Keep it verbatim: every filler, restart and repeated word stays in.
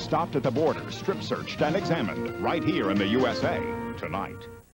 stopped at the border, strip searched and examined right here in the U S A tonight.